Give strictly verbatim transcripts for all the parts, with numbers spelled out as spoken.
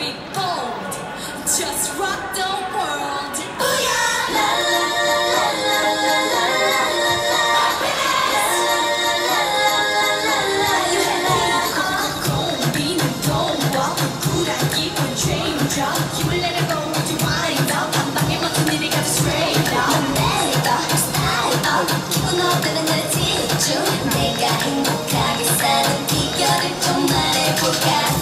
be bold. Just rock the world. Booyah! La la la la la la la la la la. La la la la la la la. 고비는 동화 불안기 change up. 힘을 내려고 rewind up. 한 방에 모든 일이 가 straight up. 내리다 style up. 기분 업되는 날 집중. 내가 행복하게 사는 비결을 좀 말해볼까.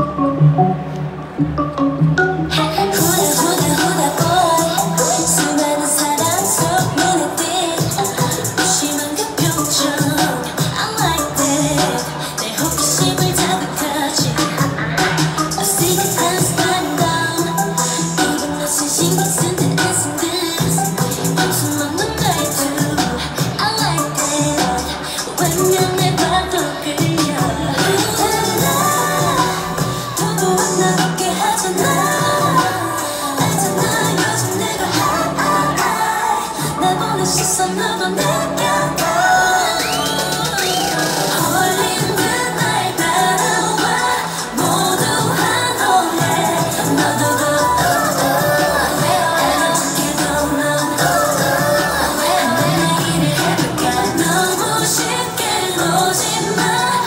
수많은 사랑 속 눈에 띈 무심한 그 표정 I like that 내 호기심을 자극하지 I see the dance running down 이건 무슨 신경 쓴 듯 애쓴 듯 웃음 없는 나의 두 I like that 왜냐면 봐도 끌려 너도 나 웃게 하잖아 시선 너도 느껴봐 홀린 듯 날 따라와 모두 한 호흡에 너도 고 어떻게도 넌 한 얘기를 해볼까 너무 쉽게 놓지마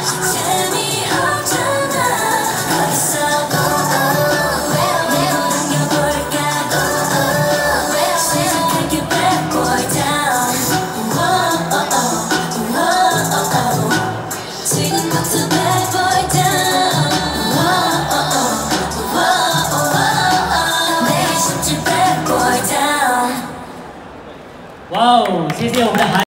재미없잖아 어디서 내고 당겨볼까 시작할게 bad boy down 지금부터 bad boy down 내게 쉽지 bad boy down 哇哦，谢谢我们的韩。